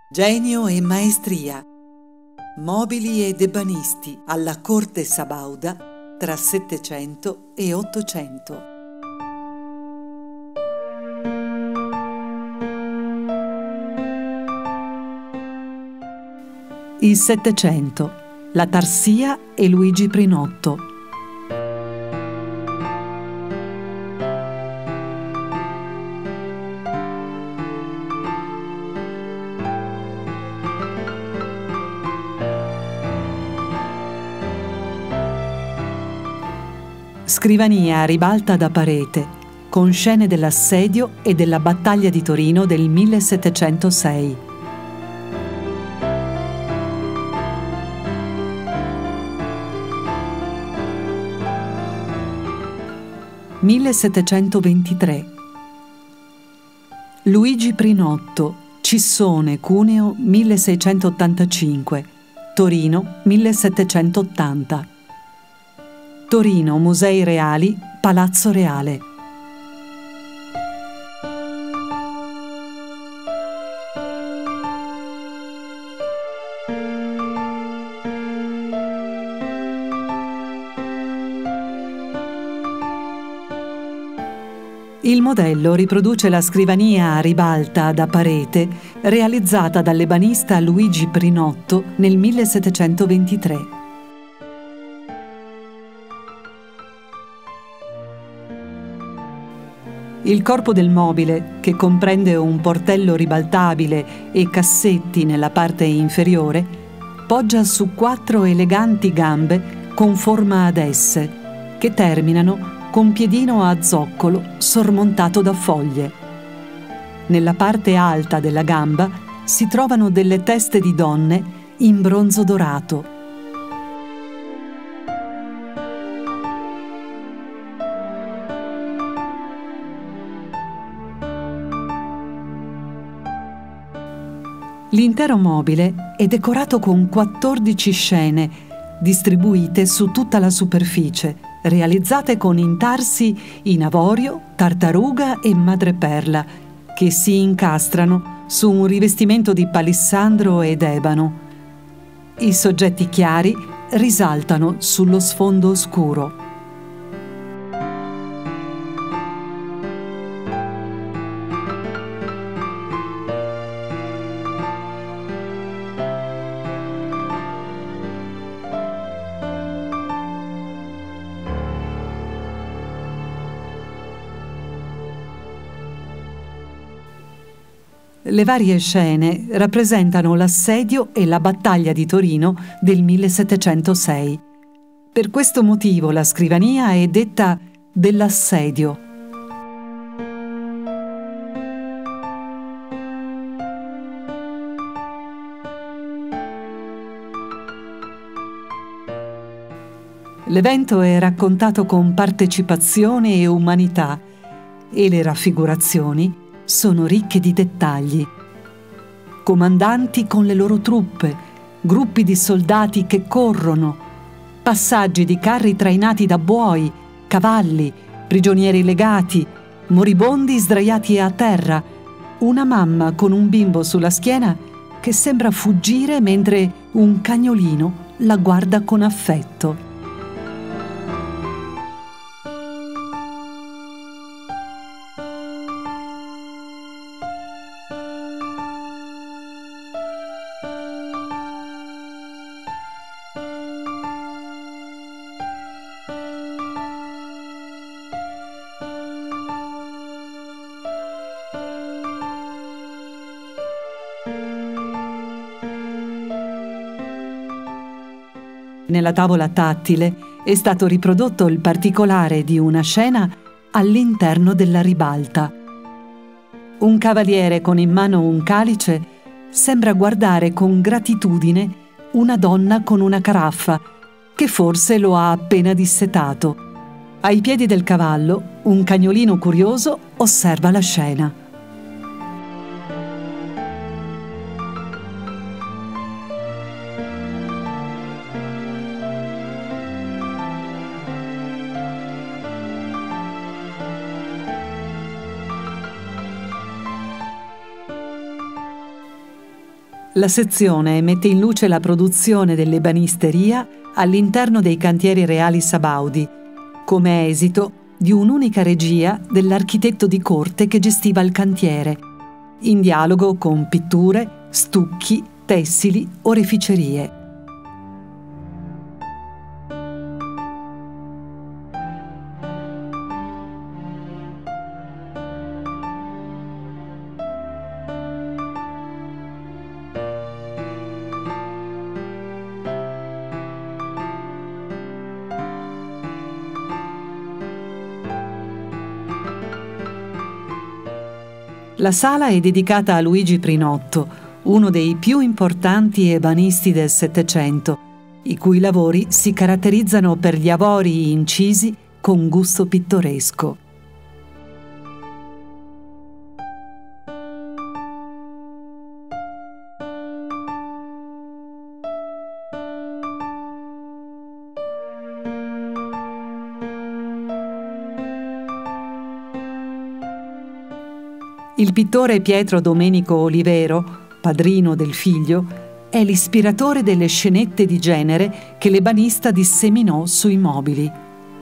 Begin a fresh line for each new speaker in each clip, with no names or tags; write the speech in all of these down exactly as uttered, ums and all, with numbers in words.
Genio e maestria. Mobili ed ebanisti alla corte sabauda tra Settecento e Ottocento. Il Settecento, la Tarsia e Luigi Prinotto. Scrivania a ribalta da parete, con scene dell'assedio e della battaglia di Torino del millesettecentosei. millesettecentoventitré. Luigi Prinotto, Cissone, Cuneo, milleseicentottantacinque. Torino, millesettecentottanta. Torino, Musei Reali, Palazzo Reale. Il modello riproduce la scrivania a ribalta da parete realizzata dall'ebanista Luigi Prinotto nel millesettecentoventitré. Il corpo del mobile, che comprende un portello ribaltabile e cassetti nella parte inferiore, poggia su quattro eleganti gambe con forma ad S, che terminano con piedino a zoccolo sormontato da foglie. Nella parte alta della gamba si trovano delle teste di donne in bronzo dorato. L'intero mobile è decorato con quattordici scene, distribuite su tutta la superficie, realizzate con intarsi in avorio, tartaruga e madreperla, che si incastrano su un rivestimento di palissandro ed ebano. I soggetti chiari risaltano sullo sfondo scuro. Le varie scene rappresentano l'assedio e la battaglia di Torino del millesettecentosei. Per questo motivo la scrivania è detta dell'assedio. L'evento è raccontato con partecipazione e umanità e le raffigurazioni sono ricche di dettagli. Comandanti con le loro truppe, gruppi di soldati che corrono, passaggi di carri trainati da buoi, cavalli, prigionieri legati, moribondi sdraiati a terra, una mamma con un bimbo sulla schiena che sembra fuggire mentre un cagnolino la guarda con affetto. Nella tavola tattile è stato riprodotto il particolare di una scena all'interno della ribalta. Un cavaliere con in mano un calice sembra guardare con gratitudine una donna con una caraffa che forse lo ha appena dissetato. Ai piedi del cavallo, un cagnolino curioso osserva la scena. La sezione mette in luce la produzione dell'ebanisteria all'interno dei cantieri reali sabaudi, come esito di un'unica regia dell'architetto di corte che gestiva il cantiere, in dialogo con pitture, stucchi, tessili, oreficerie. La sala è dedicata a Luigi Prinotto, uno dei più importanti ebanisti del Settecento, i cui lavori si caratterizzano per gli avori incisi con gusto pittoresco. Il pittore Pietro Domenico Olivero, padrino del figlio, è l'ispiratore delle scenette di genere che l'ebanista disseminò sui mobili.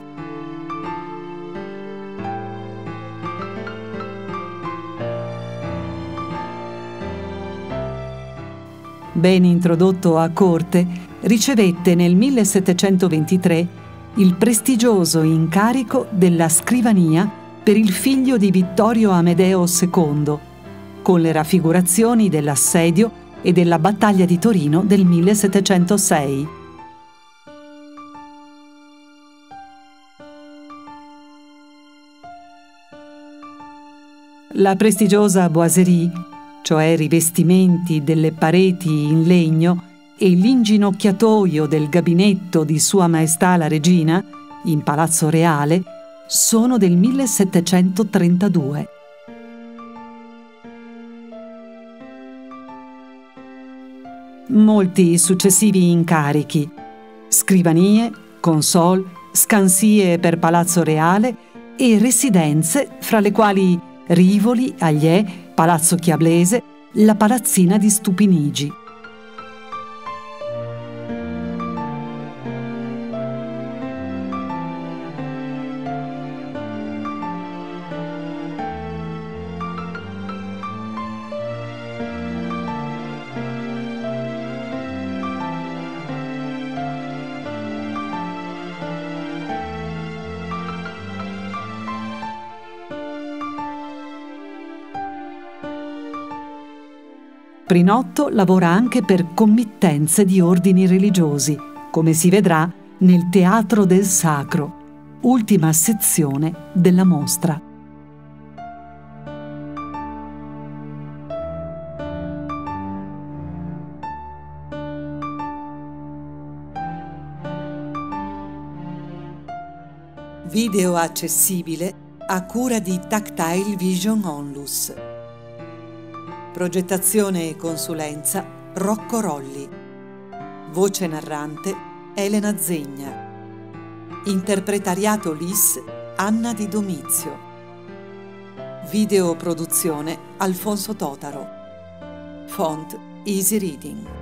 Ben introdotto a corte, ricevette nel millesettecentoventitré il prestigioso incarico della scrivania per il figlio di Vittorio Amedeo secondo, con le raffigurazioni dell'assedio e della battaglia di Torino del millesettecentosei. La prestigiosa boiserie, cioè rivestimenti delle pareti in legno, e l'inginocchiatoio del gabinetto di Sua Maestà la Regina, in Palazzo Reale, sono del millesettecentotrentadue. Molti successivi incarichi: scrivanie, console, scansie per Palazzo Reale e residenze, fra le quali Rivoli, Agliè, Palazzo Chiablese, la Palazzina di Stupinigi. Prinotto lavora anche per committenze di ordini religiosi, come si vedrà nel Teatro del Sacro, ultima sezione della mostra. Video accessibile a cura di Tactile Vision Onlus. Progettazione e consulenza Rocco Rolli. Voce narrante Elena Zegna. Interpretariato L I S Anna Di Domizio. Video produzione Alfonso Totaro. Font Easy Reading.